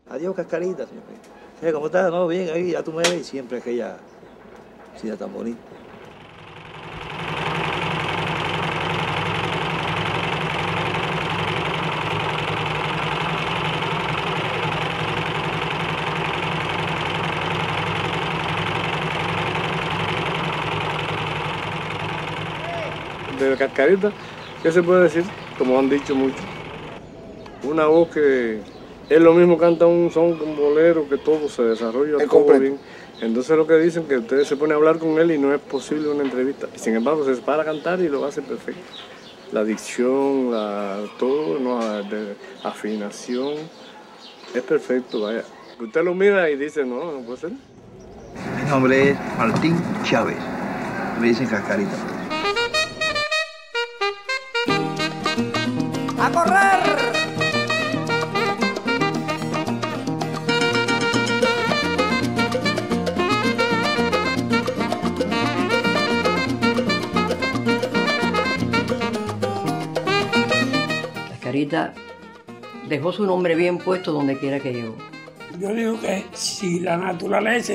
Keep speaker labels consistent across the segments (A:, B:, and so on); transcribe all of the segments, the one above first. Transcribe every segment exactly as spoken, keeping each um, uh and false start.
A: Adiós, Cascarita, siempre. Sí, ¿cómo estás? No, bien, ahí ya tú me ves y siempre aquella ciudad tan bonita.
B: De Cascarita, ¿qué se puede decir? Como han dicho muchos, una voz que él lo mismo canta un son, un bolero, que todo se desarrolla
C: es
B: todo
C: completo.
B: bien. Entonces lo que dicen que ustedes se ponen a hablar con él y no es posible una entrevista. Sin embargo, se para a cantar y lo hace perfecto. La dicción, la, todo, no, de afinación, es perfecto, vaya. Usted lo mira y dice, no, no puede ser.
A: Mi nombre es Martín Chávez, me dicen Cascarita.
D: ¡A correr!
E: Cascarita dejó su nombre bien puesto donde quiera que llegó.
C: Yo digo que si la naturaleza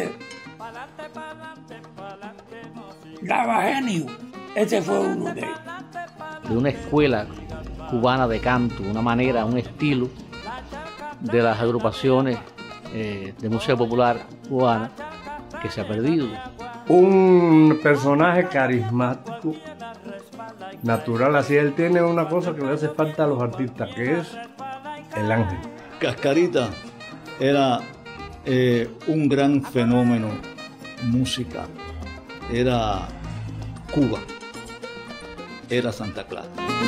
C: daba genio, ese fue uno de ellos.
F: De una escuela cubana de canto, una manera, un estilo de las agrupaciones eh, de música popular cubana que se ha perdido.
B: Un personaje carismático, natural, así él tiene una cosa que le hace falta a los artistas, que es el ángel.
G: Cascarita era eh, un gran fenómeno musical, era Cuba, era Santa Clara.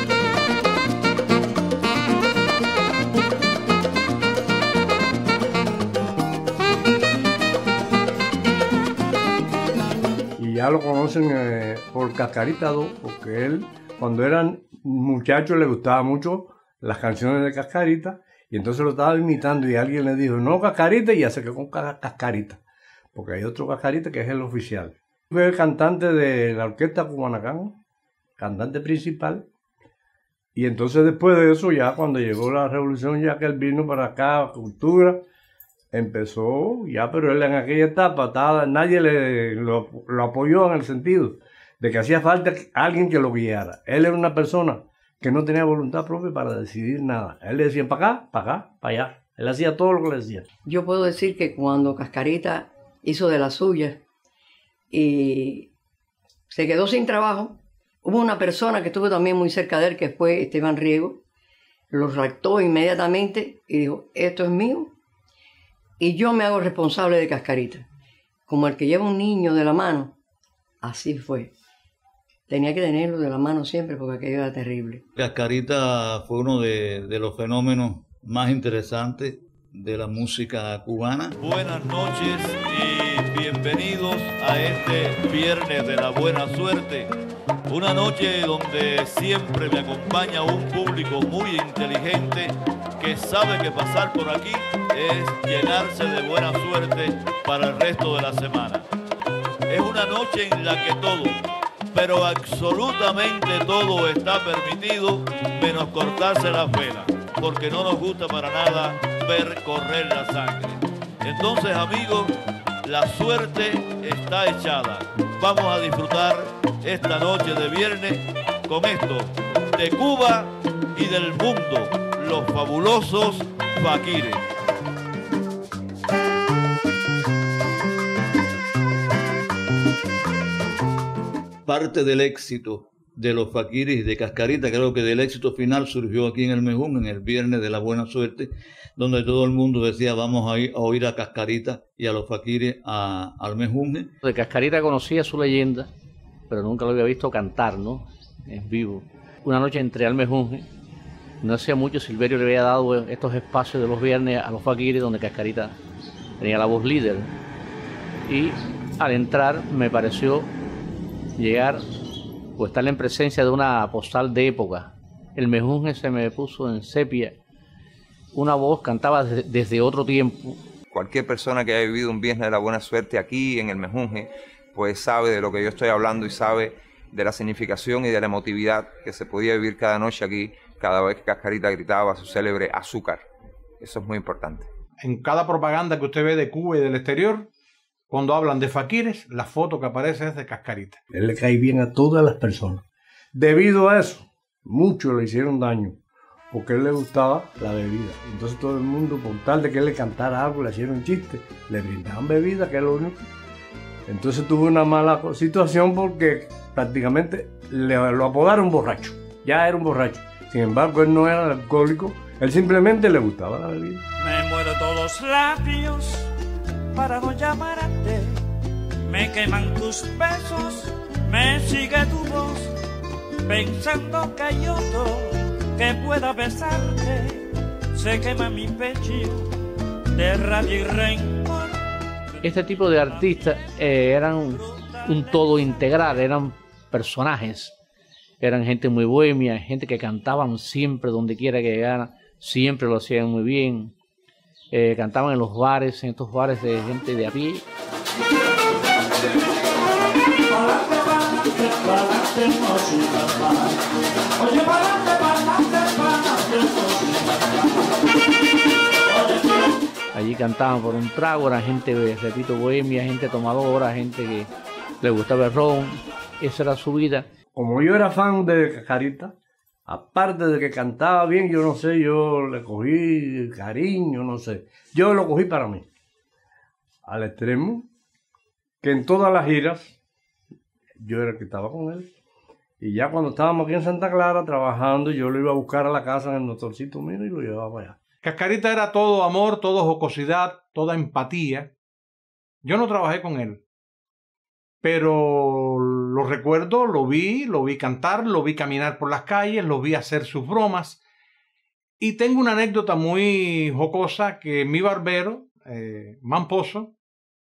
B: Y ya lo conocen eh, por Cascarita dos, porque él, cuando eran muchachos, le gustaba mucho las canciones de Cascarita, y entonces lo estaba imitando y alguien le dijo, no, Cascarita, y ya se quedó con Cascarita, porque hay otro Cascarita que es el oficial. Fue el cantante de la orquesta Cubanacán, cantante principal, y entonces después de eso, ya cuando llegó la revolución, ya que él vino para acá, cultura, empezó ya, pero él en aquella etapa, estaba, nadie le, lo, lo apoyó en el sentido de que hacía falta alguien que lo guiara. Él era una persona que no tenía voluntad propia para decidir nada. Él le decía para acá, para acá, para allá. Él hacía todo lo que le decía.
E: Yo puedo decir que cuando Cascarita hizo de las suyas y se quedó sin trabajo, hubo una persona que estuvo también muy cerca de él, que fue Esteban Riego, lo raptó inmediatamente y dijo, esto es mío y yo me hago responsable de Cascarita. Como el que lleva un niño de la mano, así fue. Tenía que tenerlo de la mano siempre porque aquello era terrible.
G: Cascarita fue uno de, de los fenómenos más interesantes de la música cubana.
H: Buenas noches y bienvenidos a este viernes de la buena suerte. Una noche donde siempre me acompaña un público muy inteligente que sabe que pasar por aquí es llenarse de buena suerte para el resto de la semana. Es una noche en la que todo, pero absolutamente todo está permitido, menos cortarse las venas, porque no nos gusta para nada ver correr la sangre. Entonces, amigos, la suerte está echada. Vamos a disfrutar esta noche de viernes con esto de Cuba y del mundo, los fabulosos Faquires.
G: Parte del éxito de los Faquires y de Cascarita, creo que del éxito final surgió aquí en el Mejún, en el viernes de la buena suerte, donde todo el mundo decía vamos a, ir, a oír a Cascarita y a los Faquires a, al Mejún.
F: De Cascarita conocía su leyenda, pero nunca lo había visto cantar, ¿no? En vivo. Una noche entré al Mejún, no hacía mucho Silverio le había dado estos espacios de los viernes a los Faquires, donde Cascarita tenía la voz líder. Y al entrar me pareció llegar o estar en presencia de una postal de época. El Mejunje se me puso en sepia. Una voz cantaba desde, desde otro tiempo.
I: Cualquier persona que haya vivido un viernes de la buena suerte aquí en el Mejunje, pues sabe de lo que yo estoy hablando y sabe de la significación y de la emotividad que se podía vivir cada noche aquí, cada vez que Cascarita gritaba su célebre azúcar. Eso es muy importante.
D: en cada propaganda que usted ve de Cuba y del exterior, cuando hablan de faquires, la foto que aparece es de Cascarita.
B: Él le cae bien a todas las personas. Debido a eso, muchos le hicieron daño, porque a él le gustaba la bebida. Entonces todo el mundo, por tal de que él le cantara algo, le hicieron chiste, le brindaban bebida, que es lo único. Entonces tuvo una mala situación porque prácticamente le, lo apodaron borracho. Ya era un borracho. Sin embargo, él no era alcohólico, él simplemente le gustaba la bebida.
J: Me muero todos los labios para no llamarte. Me queman tus besos, me sigue tu voz, pensando que hay otro que pueda besarte. Se quema mi pecho de rabia y rencor.
F: Este tipo de artistas eh, eran un, un todo integral, eran personajes, eran gente muy bohemia, gente que cantaban siempre donde quiera que llegaran, siempre lo hacían muy bien, eh, cantaban en los bares, en estos bares de gente de a pie. Allí cantaban por un trago, era gente, repito, bohemia, gente tomadora, gente que le gustaba el ron, esa era su vida.
B: Como yo era fan de Cascarita, aparte de que cantaba bien, yo no sé, yo le cogí cariño, no sé. Yo lo cogí para mí. Al extremo, que en todas las giras, yo era el que estaba con él. Y ya cuando estábamos aquí en Santa Clara trabajando, yo lo iba a buscar a la casa en el motorcito mío y lo llevaba para allá.
D: Cascarita era todo amor, todo jocosidad, toda empatía. Yo no trabajé con él, pero lo recuerdo, lo vi, lo vi cantar, lo vi caminar por las calles, lo vi hacer sus bromas. Y tengo una anécdota muy jocosa que mi barbero, eh, Mamposo,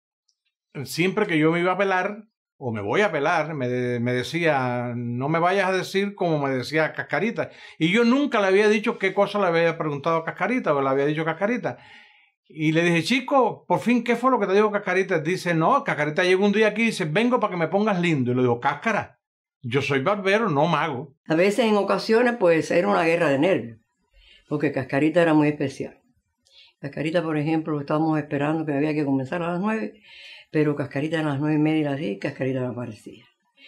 D: siempre que yo me iba a pelar, o me voy a pelar, me, me decía, no me vayas a decir como me decía Cascarita. Y yo nunca le había dicho qué cosa le había preguntado a Cascarita, o le había dicho Cascarita. Y le dije, chico, por fin, ¿qué fue lo que te dijo Cascarita? Dice, no, Cascarita llegó un día aquí y dice, vengo para que me pongas lindo. Y le digo, Cáscara, yo soy barbero, no mago.
E: A veces, en ocasiones, pues era una guerra de nervios, porque Cascarita era muy especial. Cascarita, por ejemplo, estábamos esperando que había que comenzar a las nueve, pero Cascarita a las nueve y media y las diez, Cascarita no aparecía.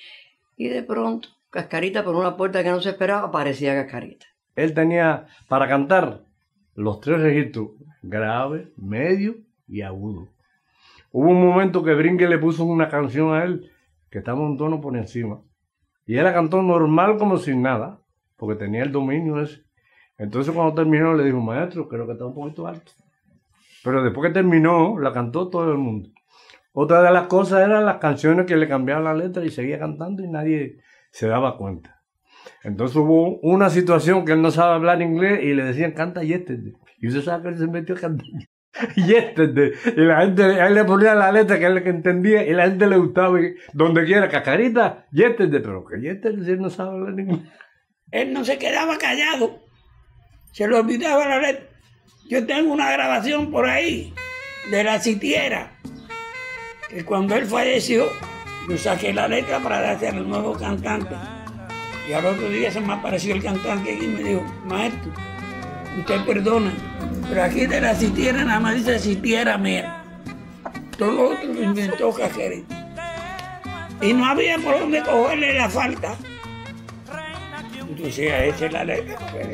E: Y de pronto, Cascarita, por una puerta que no se esperaba, aparecía Cascarita.
B: Él tenía para cantar los tres registros, grave, medio y agudo. Hubo un momento que Brinque le puso una canción a él que estaba un tono por encima. Y él la cantó normal como sin nada, porque tenía el dominio ese. Entonces cuando terminó le dijo, maestro, creo que está un poquito alto. Pero después que terminó, la cantó todo el mundo. Otra de las cosas eran las canciones que le cambiaban la letra y seguía cantando y nadie se daba cuenta. Entonces hubo una situación que él no sabe hablar inglés y le decían, canta Yesterday. Y usted sabe que él se metió a cantar Yesterday. Y la gente, a él le ponía la letra que él entendía y la gente le gustaba. Y donde quiera, Cascarita, Yesterday. Pero que Yesterday si él no sabe hablar inglés.
C: Él no se quedaba callado. Se le olvidaba la letra. Yo tengo una grabación por ahí de La Sitiera, que cuando él falleció, yo saqué la letra para darse al nuevo cantante. Y al otro día se me apareció el cantante y me dijo, maestro, usted perdona, pero aquí de La Sitiera nada más dice Sitiera mía. Todo lo otro lo inventó Cascarita. Y no había por dónde cogerle la falta. Entonces esa es la letra.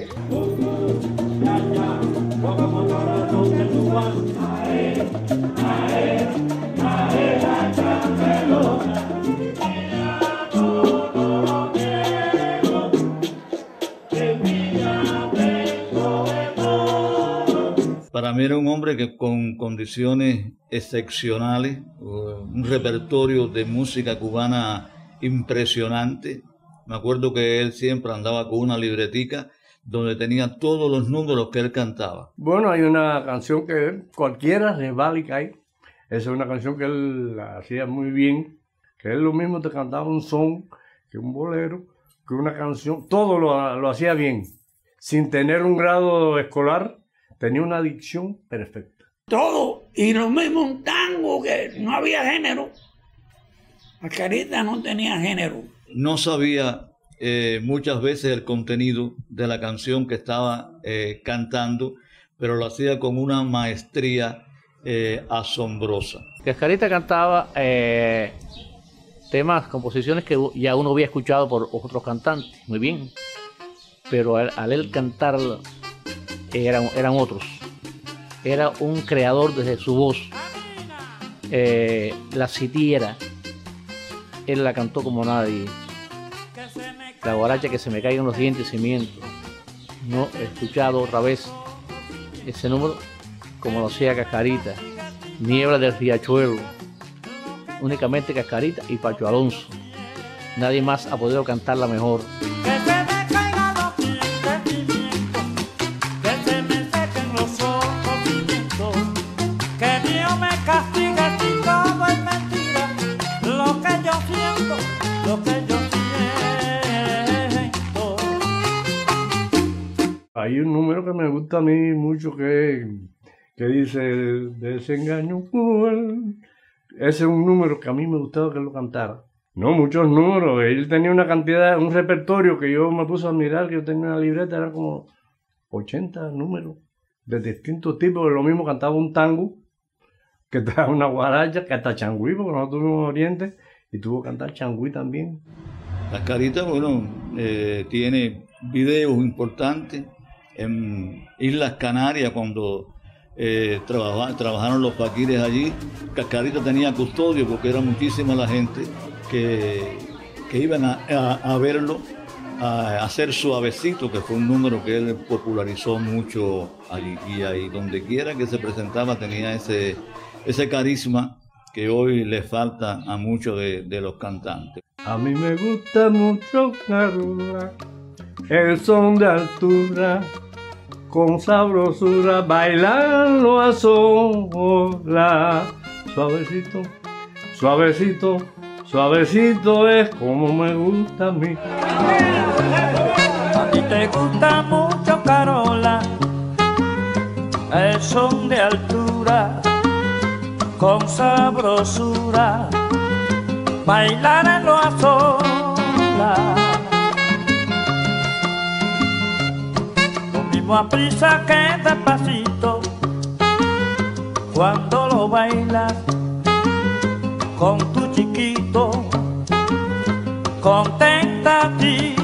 G: Para mí era un hombre que con condiciones excepcionales, un repertorio de música cubana impresionante. Me acuerdo que él siempre andaba con una libretica donde tenía todos los números que él cantaba.
B: Bueno, hay una canción que cualquiera le vale y cae. Esa es una canción que él hacía muy bien, que él lo mismo te cantaba un son, que un bolero, que una canción, todo lo, lo hacía bien. Sin tener un grado escolar, tenía una dicción perfecta.
C: Todo, y lo mismo un tango, que no había género. Cascarita no tenía género.
G: No sabía eh, muchas veces el contenido de la canción que estaba eh, cantando, pero lo hacía con una maestría eh, asombrosa.
F: Cascarita cantaba eh, temas, composiciones que ya uno había escuchado por otros cantantes, muy bien, pero al, al él cantar eran, eran otros. Era un creador desde su voz. Eh, la sitiera, él la cantó como nadie. La guaracha que se me caigan los dientes y miento. No he escuchado otra vez ese número como lo hacía Cascarita. Niebla del Riachuelo, únicamente Cascarita y Pacho Alonso. Nadie más ha podido cantarla mejor.
J: Que se me caigan los dientes y miento, que se me sequen los ojos y miento, que Dios me castigue si todo es mentira, lo que yo siento, lo que yo siento.
B: Hay un número que me gusta a mí mucho que, que dice desengaño cruel. Ese es un número que a mí me gustaba que lo cantara. No, muchos números. Él tenía una cantidad, un repertorio que yo me puse a mirar, que yo tenía una libreta, era como ochenta números de distintos tipos. Lo mismo cantaba un tango, que traía una guaracha, que hasta changüí, porque nosotros tuvimos Oriente, y tuvo que cantar changüí también.
G: Cascarita, bueno, eh, tiene videos importantes en Islas Canarias cuando eh, trabaja, trabajaron los faquires allí. Cascarita tenía custodio porque era muchísima la gente que, que iban a, a, a verlo, a hacer Suavecito, que fue un número que él popularizó mucho allí, y ahí donde quiera que se presentaba tenía ese, ese carisma que hoy le falta a muchos de, de los cantantes.
B: A mí me gusta mucho, Carola, el son de altura, con sabrosura, bailando a sola. Suavecito, suavecito, suavecito es como me gusta a mí.
J: A ti te gusta mucho, Carola, el son de altura, con sabrosura, bailar en lo a sola. Lo mismo a prisa que despacito, cuando lo bailas con tu chiquito, contenta dice.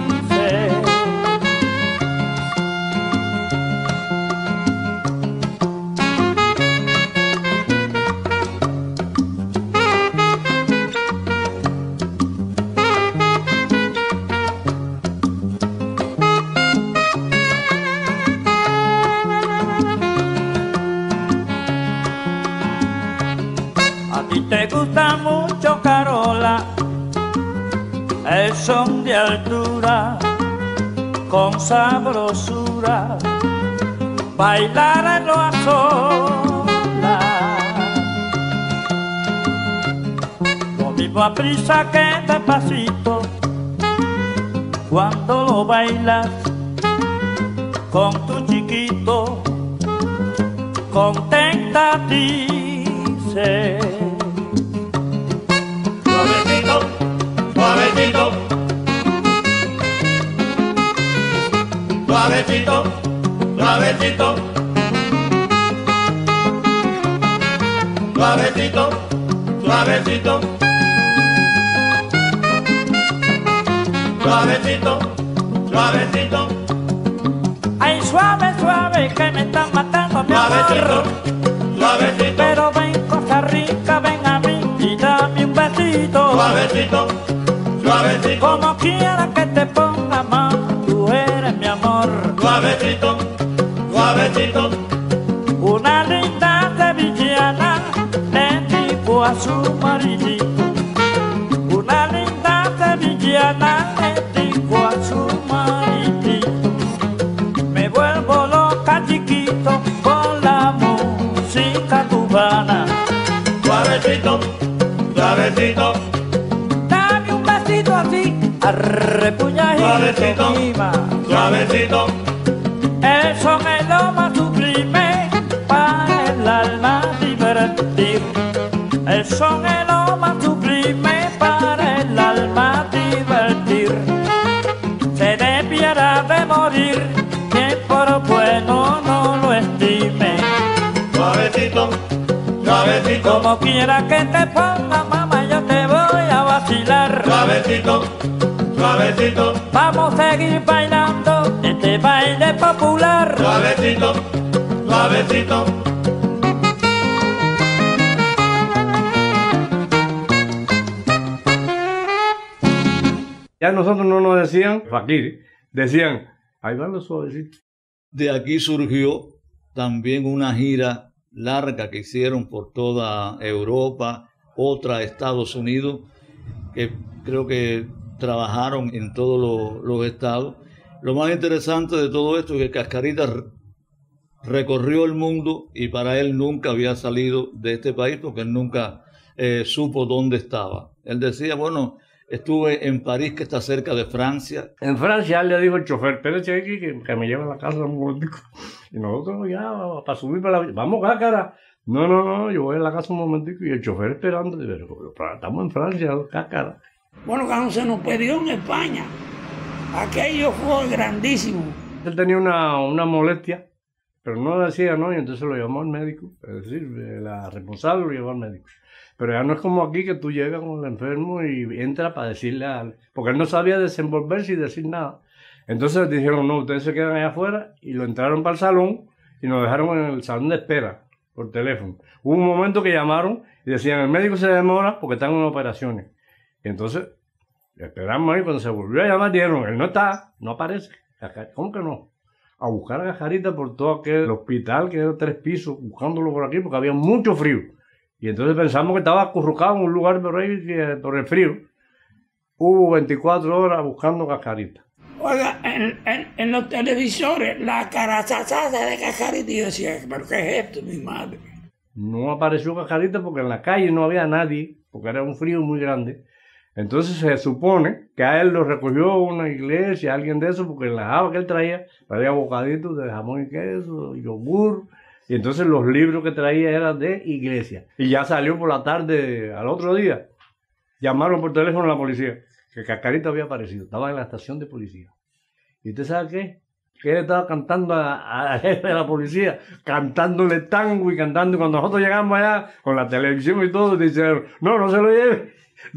J: Te gusta mucho, Carola, el son de altura, con sabrosura, bailar en lo a sola. Lo mismo a prisa que despacito, cuando lo bailas con tu chiquito, contenta dice.
H: Suavecito, suavecito, suavecito, suavecito, suavecito, suavecito, suavecito.
J: Ay, suave, suave, que me están matando, mi amor.
H: Suavecito,
J: pero ven, Costa Rica, ven a mí y dame un besito.
H: Suavecito, suavecito,
J: como quiera que te ponga más, tú eres mi amor.
H: Suavecito, suavecito,
J: una linda sevillana le dijo a su maridito. Una linda sevillana le dijo a su maridito. Me vuelvo loca, chiquito, con la música cubana.
H: Suavecito, suavecito,
J: dame un besito así, arrepuñadito,
H: suavecito, suavecito.
J: El son es lo más sublime para el alma divertir. El son es lo más sublime para el alma divertir. Se debiera de morir quien por bueno no lo es. Suavecito. Como quiera que te ponga, mamá, yo te voy a vacilar.
H: Suavecito, suavecito.
J: Vamos a seguir bailando este baile popular.
H: Suavecito, suavecito.
B: Ya nosotros no nos decían fakir, decían, ahí van los suavecitos.
G: De aquí surgió también una gira larga que hicieron por toda Europa, otra a Estados Unidos, que creo que trabajaron en todos los, los estados. Lo más interesante de todo esto es que Cascarita recorrió el mundo y para él nunca había salido de este país porque él nunca eh, supo dónde estaba. Él decía, bueno, estuve en París, que está cerca de Francia.
B: En Francia él le dijo el chofer, espérate aquí que, que me lleve a la casa un momentico. Y nosotros ya, para subir para la... Vamos, Cácara. No, no, no, yo voy a la casa un momentico y el chofer esperando. Pero, pero estamos en Francia, Cácara.
C: Bueno, cuando se nos perdió en España, aquello fue grandísimo.
B: Él tenía una, una molestia, pero no decía no, y entonces lo llamó al médico. Es decir, la responsable lo llevó al médico. Pero ya no es como aquí que tú llegas con el enfermo y entra para decirle a... Porque él no sabía desenvolverse y decir nada. Entonces dijeron, no, ustedes se quedan allá afuera, y lo entraron para el salón y nos dejaron en el salón de espera por teléfono. Hubo un momento que llamaron y decían, el médico se demora porque están en operaciones. Y entonces esperamos ahí, cuando se volvió a llamar dijeron, él no está, no aparece. ¿Cómo que no? A buscar a Cascarita por todo aquel hospital que era tres pisos, buscándolo por aquí porque había mucho frío. Y entonces pensamos que estaba acurrucado en un lugar por ahí, por el frío. Hubo veinticuatro horas buscando Cascarita.
C: Oiga, en, en, en los televisores, la carazazada de Cascarita, y yo decía, ¿pero qué es esto, mi madre?
B: No apareció Cascarita porque en la calle no había nadie, porque era un frío muy grande. Entonces se supone que a él lo recogió una iglesia, alguien de eso, porque en la java que él traía, traía bocaditos de jamón y queso, yogur. Y entonces los libros que traía eran de iglesia. Y ya salió por la tarde, al otro día, llamaron por teléfono a la policía, que Cascarita había aparecido, estaba en la estación de policía. ¿Y usted sabe qué? Que él estaba cantando a, a jefe de la policía, cantándole tango y cantando. Y cuando nosotros llegamos allá, con la televisión y todo, dijeron, no, no se lo lleve,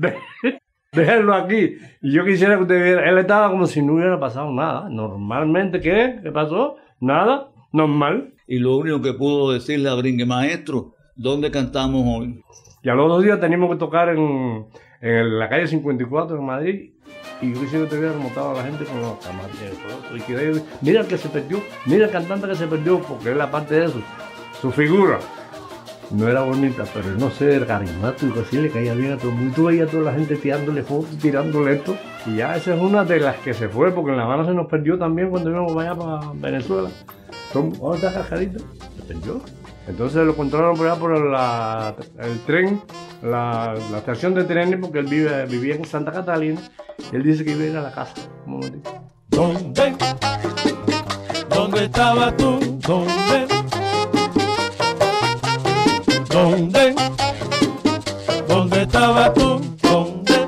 B: déjenlo aquí. Y yo quisiera que usted viera, él estaba como si no hubiera pasado nada. Normalmente, ¿qué? ¿Qué pasó? Nada, normal.
G: Y lo único que pudo decirle a Bringue, maestro, ¿dónde cantamos hoy?
B: Y a los dos días teníamos que tocar en, en la calle cincuenta y cuatro en Madrid. Y yo quisiera que te hubiera remontado a la gente con los camareros. Y que mira el que se perdió, mira el cantante que se perdió, porque es la parte de eso. Su figura no era bonita, pero no sé, era carismático, así le caía bien a todo el mundo. Tú veías a toda la gente tirándole fotos, tirándole esto. Y ya esa es una de las que se fue, porque en La Habana se nos perdió también cuando íbamos allá para Venezuela. ¿Dónde está Cascarita? Se perdió. Entonces lo encontraron por allá por la, el tren, la, la estación de trenes, porque él vive, vivía en Santa Catalina. Y él dice que iba a ir a la casa. Un momentito.
H: ¿Dónde? ¿Dónde estabas tú? ¿Dónde? ¿Dónde? ¿Dónde estabas tú? ¿Dónde?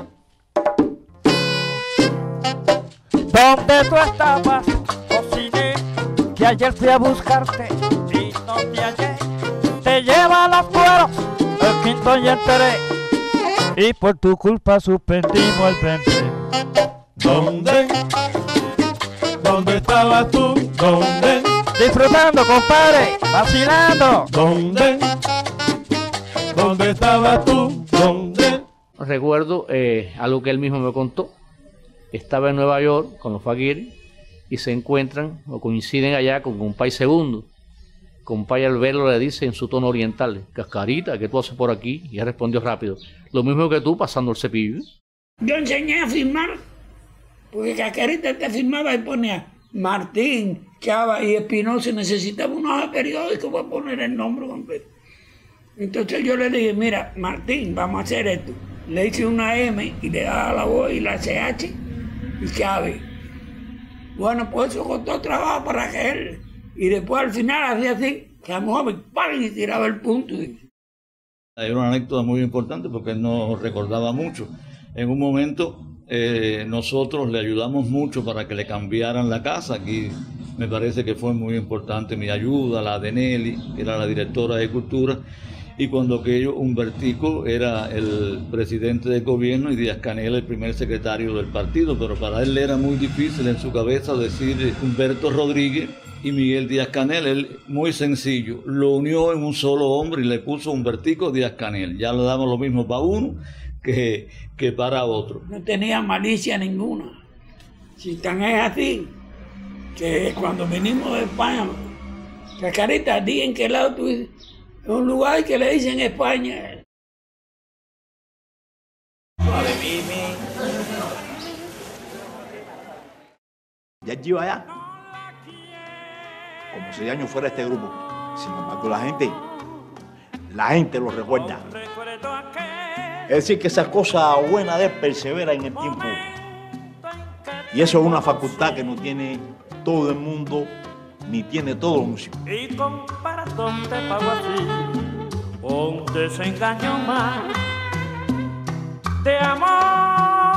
J: ¿Dónde tú estabas, cociné? Que ayer fui a buscarte y no te hallé. Te lleva los cueros, el quinto y el tres, y por tu culpa suspendimos el veinte.
H: ¿Dónde? ¿Dónde estabas tú? ¿Dónde?
J: Disfrutando, compadre, vacilando.
H: ¿Dónde? ¿Dónde estabas tú? ¿Dónde?
F: Recuerdo eh, algo que él mismo me contó. Estaba en Nueva York con los faquires y se encuentran o coinciden allá con Compay Segundo. Compay al verlo le dice en su tono oriental, Cascarita, ¿qué tú haces por aquí? Y él respondió rápido, lo mismo que tú pasando el cepillo.
C: Yo enseñé a firmar, porque Cascarita te firmaba y ponía Martín, Chava y Espinosa, necesitaba una hoja de periódico para poner el nombre completo. Entonces yo le dije, mira, Martín, vamos a hacer esto. Le hice una M y le daba la O y la C H y Chávez. Bueno, pues eso costó trabajo para que él. Y después al final hacía así, que a lo mejor y tiraba el punto.
G: Hay una anécdota muy importante porque él no recordaba mucho. En un momento eh, nosotros le ayudamos mucho para que le cambiaran la casa. Aquí me parece que fue muy importante mi ayuda, la de Nelly, que era la directora de Cultura. y cuando aquello Humbertico era el presidente del gobierno y Díaz-Canel el primer secretario del partido, pero para él era muy difícil en su cabeza decir Humberto Rodríguez y Miguel Díaz-Canel. Él, muy sencillo, lo unió en un solo hombre y le puso Humbertico Díaz-Canel. Ya le damos lo mismo para uno que, que para otro.
C: No tenía malicia ninguna. Si tan es así, que cuando vinimos de España, Cascarita, di en qué lado tú dices, es un lugar que le dicen España.
A: Ya lleva allá como seis años fuera de este grupo. Sin embargo, la gente, la gente lo recuerda. Es decir, que esa cosa buena de él persevera en el tiempo. Y eso es una facultad que no tiene todo el mundo, ni tiene todo el músico.
J: Y compara donde pago así, un desengaño más de amor.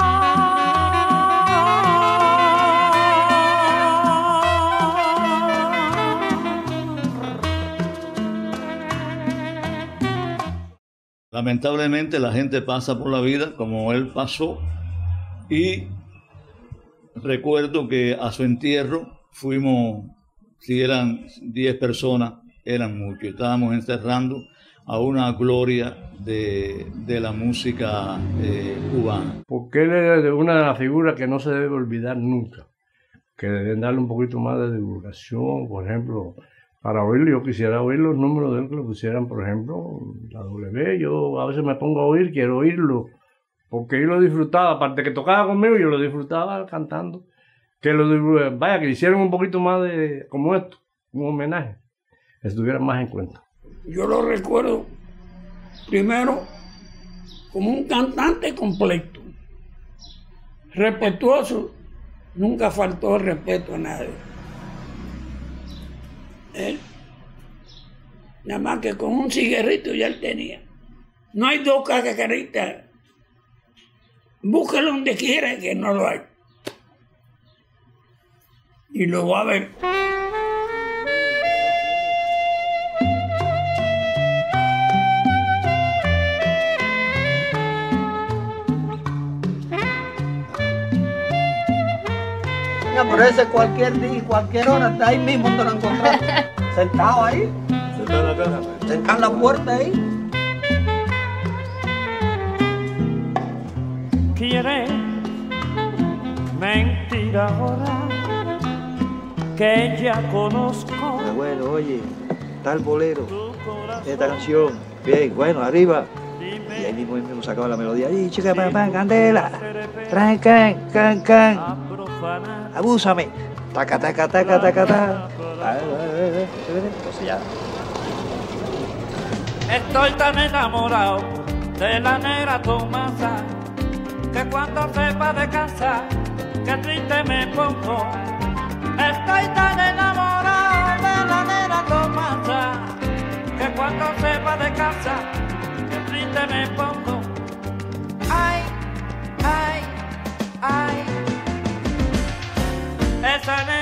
G: Lamentablemente la gente pasa por la vida como él pasó, y recuerdo que a su entierro fuimos, si eran diez personas, eran muchos. Estábamos enterrando a una gloria de, de la música eh, cubana.
B: Porque él era una de las figuras que no se debe olvidar nunca, que deben darle un poquito más de divulgación. Por ejemplo, para oírlo, yo quisiera oír los números de él, que lo pusieran, por ejemplo, la W. Yo a veces me pongo a oír, quiero oírlo, porque yo lo disfrutaba, aparte que tocaba conmigo, yo lo disfrutaba cantando. Que lo, vaya, que hicieran un poquito más de, como esto, un homenaje, que estuvieran más en cuenta.
C: Yo lo recuerdo primero como un cantante completo, respetuoso, nunca faltó el respeto a nadie. Él, nada más que con un cigarrito ya él tenía. No hay dos Cascaritas. Búscalo donde quiera que no lo hay. Y lo va a ver.
K: Ya, pero ese cualquier día, cualquier hora está ahí mismo donde lo encontramos. Sentado ahí.
A: Sentado en la casa.
K: Sentado en la puerta ahí.
J: Quiere mentir ahora que ya conozco.
A: Bueno, oye, tal bolero, esta canción, bien, bueno, arriba. Y ahí mismo, mismo sacaba la melodía. Y chica, pan, pan, candela, traen, can, can, can, abúsame, taca, taca, taca, taca, taca. Entonces ya.
J: Estoy tan enamorado de la negra Tomasa que cuando sepa de casa, que triste me pongo. Estoy tan enamorado de la negra Tomasa que cuando sepa de casa, que triste me pongo. Ay, ay, ay. Esa negra